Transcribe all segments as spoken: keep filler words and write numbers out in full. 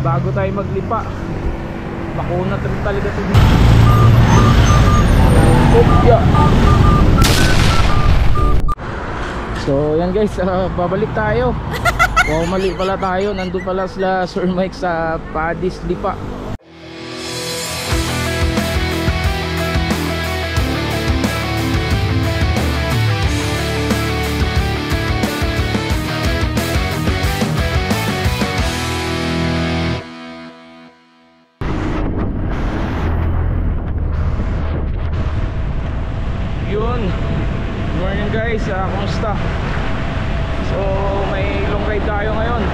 bago tayo maglipa. Bakuna rin talaga ito. Opya. So yan guys, uh, babalik tayo. Wow, mali pala tayo. Nandun pala sila Sir Mike sa Padis Lipa. Yun, good morning guys, uh, kumusta? So may long ride tayo ngayon.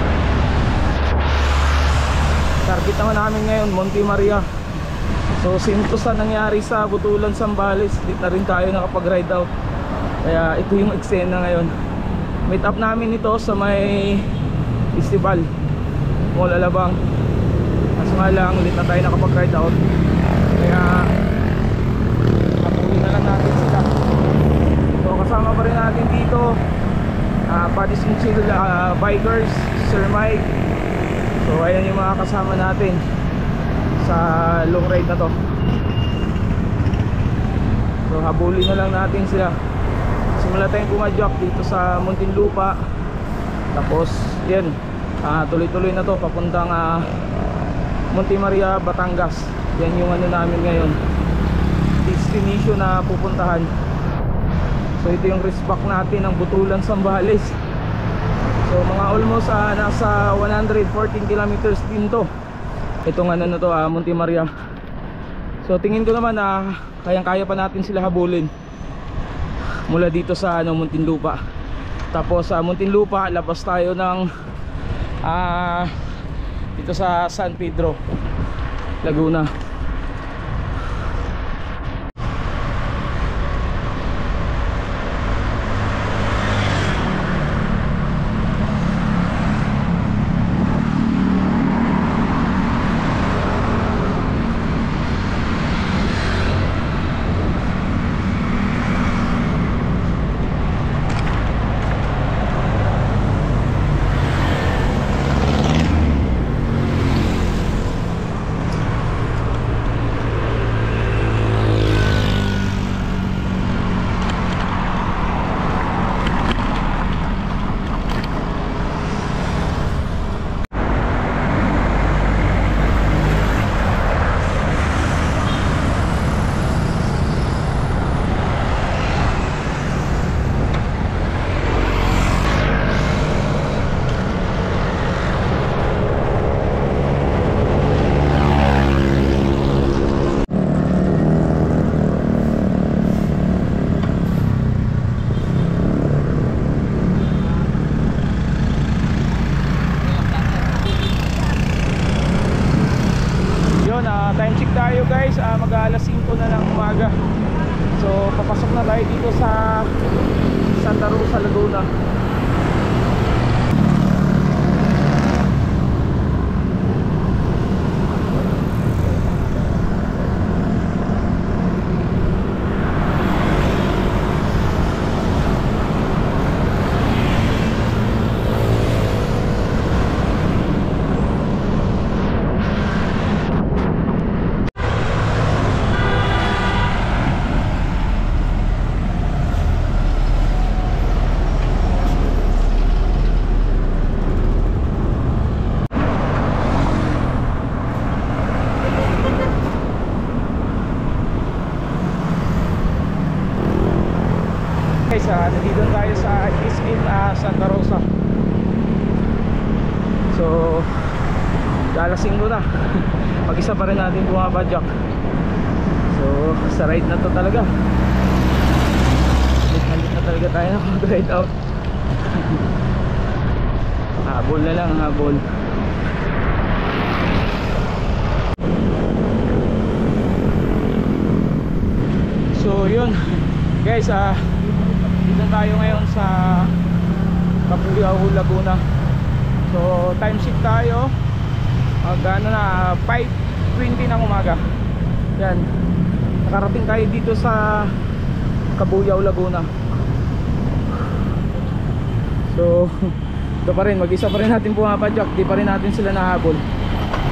Target naman namin ngayon Monte Maria. So sinto sa nangyari sa Butulan, Zambales, di na rin tayo nakapag ride out. Kaya ito yung eksena ngayon. Meet up namin ito sa may festival Mall Alabang. Kaso nga lang ulit na tayo nakapag ride out. Kaya patuloy na lang natin sila. So kasama pa rin natin dito uh, Padis and Chill uh, Bikers, Sir Mike. So ayan yung mga kasama natin sa long ride na to. So habulin na lang natin sila. Simula tayong pumadyak dito sa Muntinlupa. Tapos yan, uh, tuloy-tuloy na to papuntang uh, Monte Maria, Batangas. Yan yung ano namin ngayon, destination na pupuntahan. So ito yung respect natin ng Butulan, Zambales. So mga almost uh, nasa one hundred fourteen kilometers din to. Itong ano na to, uh, Monte Maria. So tingin ko naman na uh, kayang-kaya pa natin sila habulin mula dito sa ano, Muntinlupa. Tapos sa uh, Muntinlupa, labas tayo ng uh, dito sa San Pedro, Laguna. Time check tayo guys, uh, mag alas singko na ng umaga. So papasok na tayo dito sa Santa Rosa, Laguna. Guys, uh, nandito tayo sa East in uh, Santa Rosa. So lalasing ko na. Mag-isa pa rin natin bumabadyak. So sa ride na to talaga, halit na talaga tayo na mag-ride out. Habol na lang, habol. So yun guys, ah uh, dito tayo ngayon sa Cabuyao, Laguna. So time shift tayo mag ano na five twenty ng umaga. Yan, nakarating tayo dito sa Cabuyao, Laguna. So ito pa rin, mag-isa pa rin natin pumapadyak, di pa rin natin sila nahabol.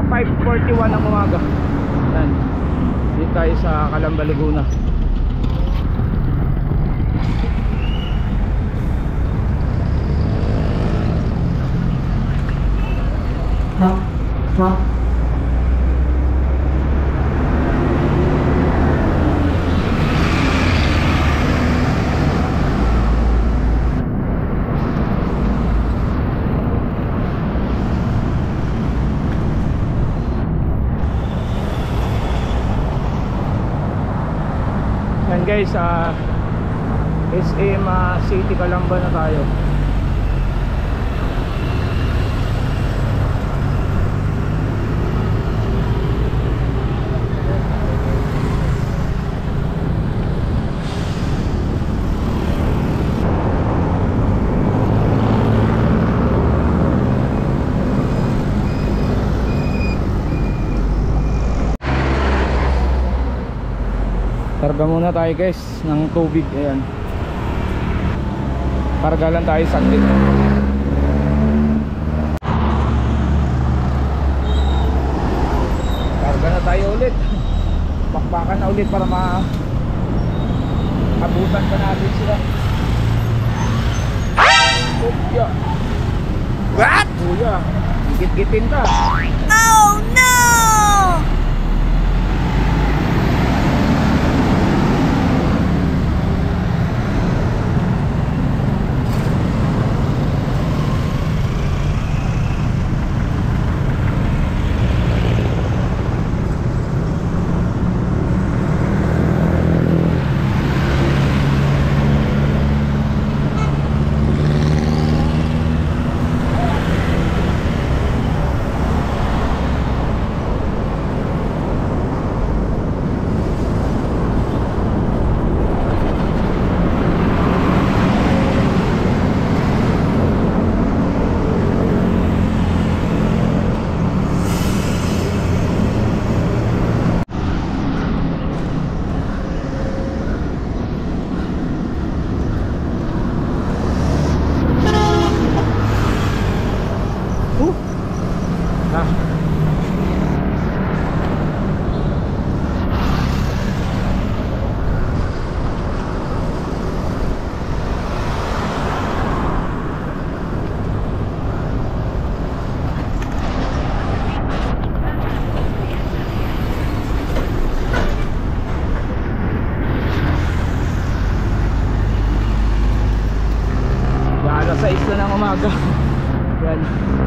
five forty-one ng umaga. Yan. Dito tayo sa Calamba, Laguna. Ha? Ha? Yan guys, uh, S M uh, City Calamba na tayo. Karga muna tayo guys ng tubig. Ayan, karga lang tayo saglit. Karga na tayo ulit. Bakbakan na ulit para maabutan pa natin sila. Kuya, what? Kuya, gigit-gitin ka. Oh no! alas sais na ng umaga. Yan.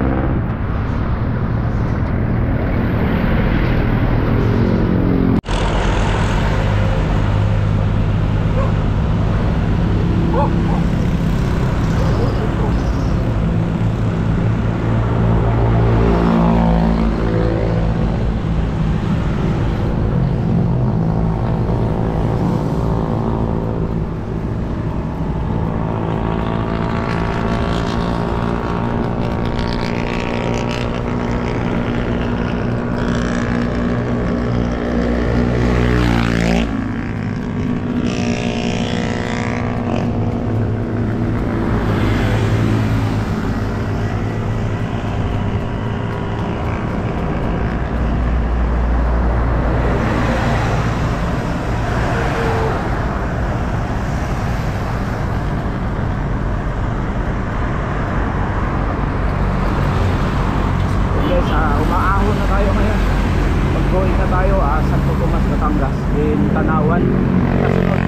Umaahon na tayo ngayon. Pag-going na tayo, ah, Santo Tomas, Batangas, then Tanawan, kasunod.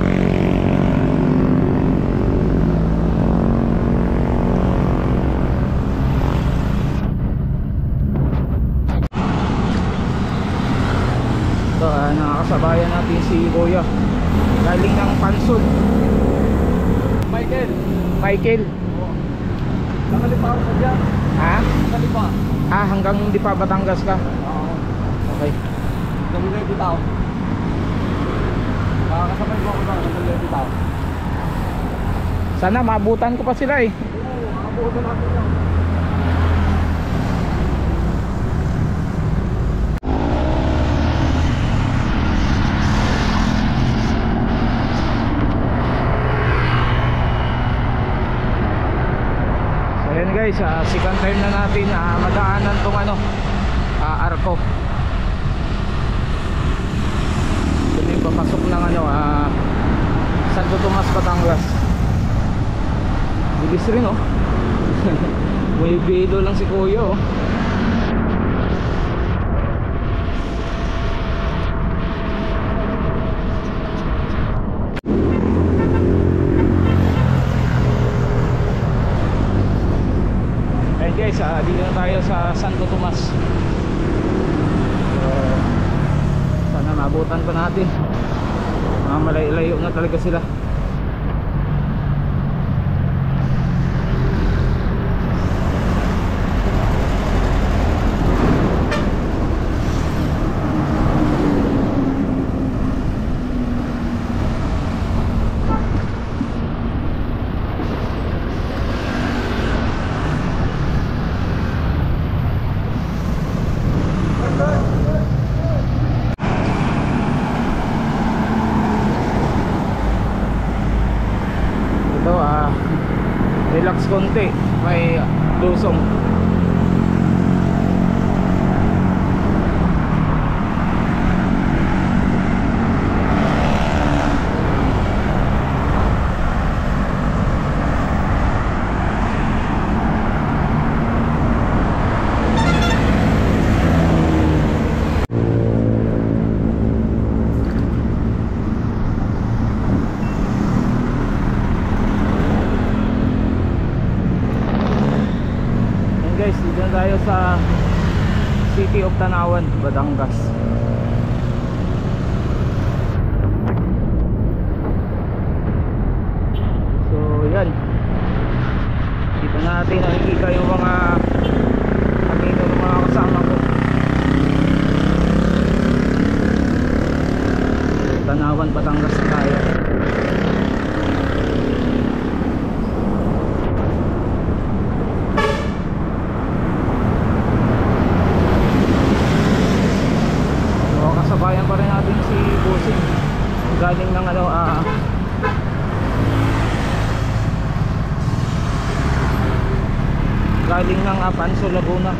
Ito, ah, nakakasabayan natin si Kuya galing ng Pansol. Michael. Michael. Nakalipa ako sa dyan. Ha? Nakalipa. Ah, hanggang di pa Batangas ka? Oo. Okay. Nag-ready tao. Makakasabay ko ako ba? Nag-ready tao. Sana maabutan ko pa sila eh. Oo, makabutan natin yan. Ayan guys, uh, second time na natin uh, madaanan tong ano, uh, barko. Ito yung papasok ng ano, ah, Santo Tomas, Batangas. Bilis rin oh. May bilo lang si kuya oh. Ayun guys, ah, dito na tayo sa Santo Tomas. So, sana mabutan pa natin. Mga malay-layo na talaga sila. Relax konti, may lusong. Guys, dito na tayo sa City of Tanawan, Batangas. So yan, dito natin nakikita yung mga kanino ng mga kasama ko. Tanawan, Batangas na tayo. Kasabayan pa rin natin si Bossing galing ng ano ah galing ng uh, Panso, Laguna.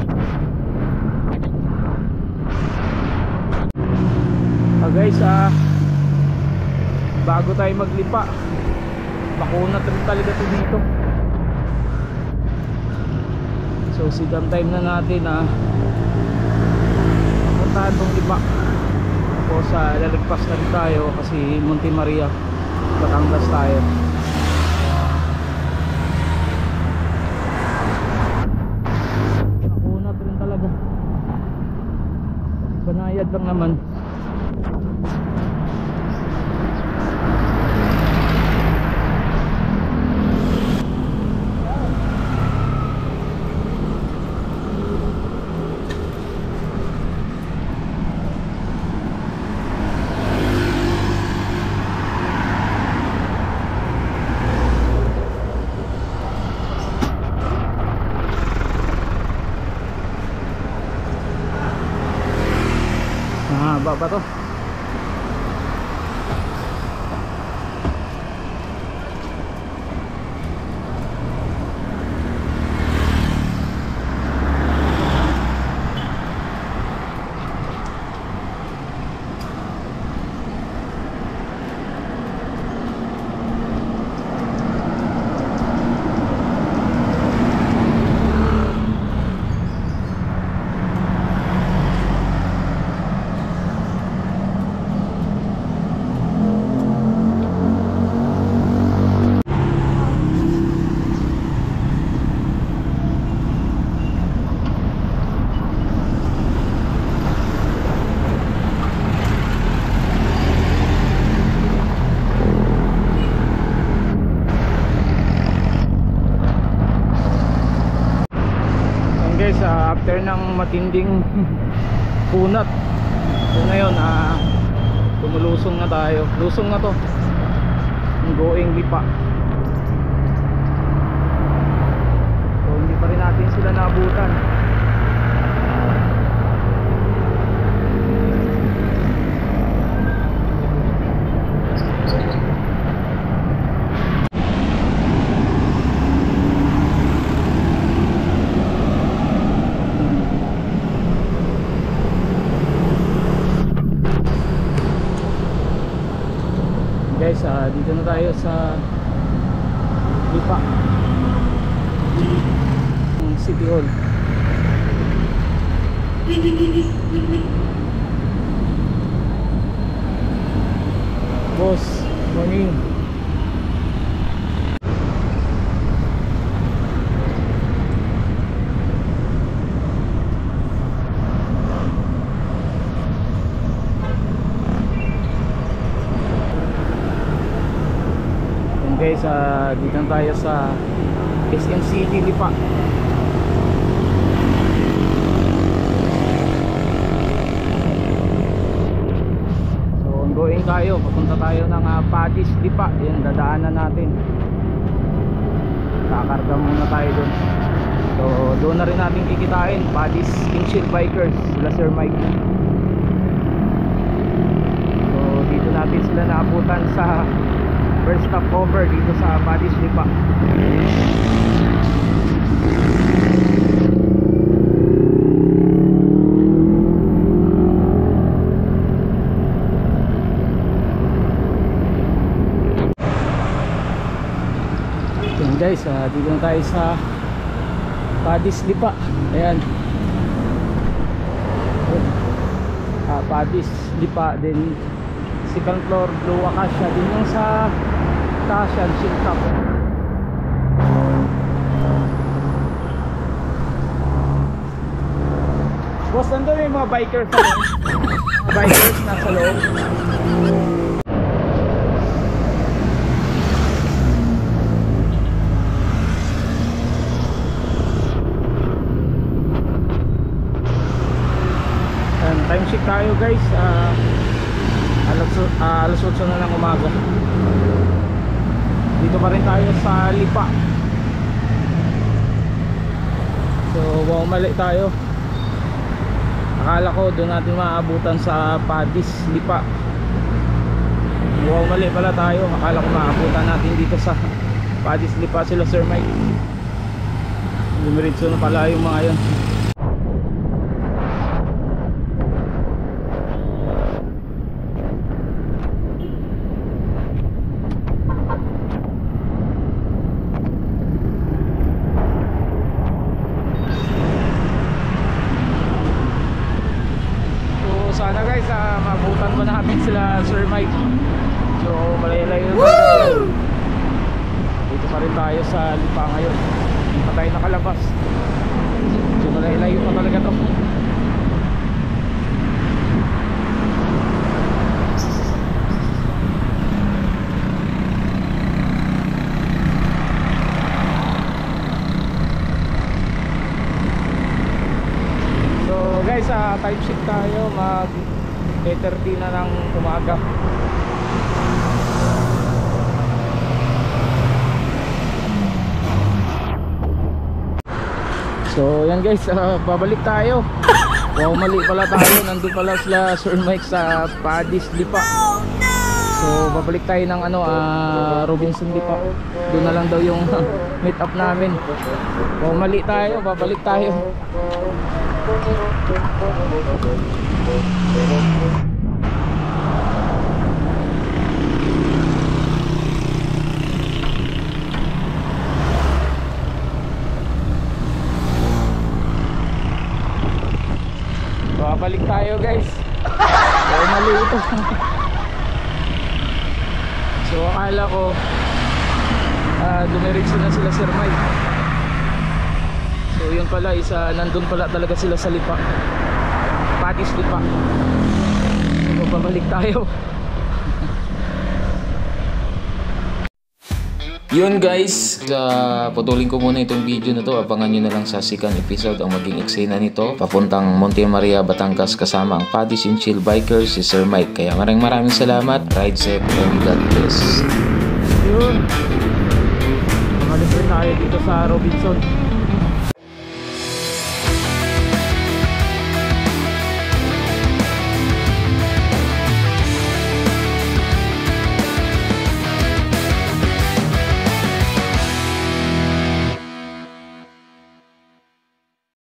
Ah guys, ah bago tayo maglipa, makunat rin talaga ito dito. So sigang time na natin ah puntahan tong lipa. Tapos uh, lalagpas na rin tayo kasi Monte Maria, Batangas tayo. Nakunat rin talaga, banayad lang naman. Mahaba pa to. Guys, uh, after ng matinding punat, so ngayon uh, tumulusong na tayo. Lusong na to, going lipa. So hindi pa rin natin sila naabutan. ah, dito na tayo sa Lipa City Hall. Boss, morning. Yan guys, uh, dito na tayo sa S M City Lipa. Going tayo, papunta tayo ng uh, Padis Lipa. Yan, dadaanan natin. Kakarga muna tayo dun. So doon na rin natin kikitain Padis Windshield Bikers, sila Sir Mike. So dito natin sila naabutan sa first stopover dito sa Padis Lipa. Guys, uh, dito na tayo sa Padis Lipa. Ayan, uh, Padis Lipa. Then second floor Blue Acacia. Din yung sa Acacia Shiltap. Boss, nandun yung mga bikers na bikers nasa loob. Time check tayo guys, uh, alas, uh, alas otso na ng umaga. Dito pa rin tayo sa Lipa. So wow, mali tayo. Akala ko doon natin maabutan sa Padis Lipa. Wow, mali pala tayo. Akala ko maabutan natin dito sa Padis Lipa sila Sir Mike. Dumiritso na pala yung mga yun. Sana guys, uh, mabutan ko natin sila Sir Mike. So malayo-layo dito pa rin tayo sa Lipa ngayon. Hindi pa tayo nakalabas. So malayo-layo pa talaga to. Guys, uh, time shift tayo, mag eight thirty na ng umaga. So yan guys, uh, babalik tayo. Wow, mali pala tayo. Nandun pala sila Sir Mike sa Padis Lipa. So babalik tayo ng ano, uh, Robinson Lipa. Doon na lang daw yung meet up namin. Wow, mali tayo, babalik tayo. Babalik tayo guys. So mali ito. So akala ko uh, dumiretso na sila Sir Mike. So yun pala, isa nandun pala talaga sila sa Lipa, Padis Lipa. So babalik tayo. Yun guys, uh, putulin ko muna itong video na to. Abangan nyo na lang sa second episode ang maging eksena nito. Papuntang Monte Maria, Batangas kasama ang Padis Windshield Bikers, si Sir Mike. Kaya maraming maraming salamat. Ride safe and God bless. Yun, makalibre tayo dito sa Robinson.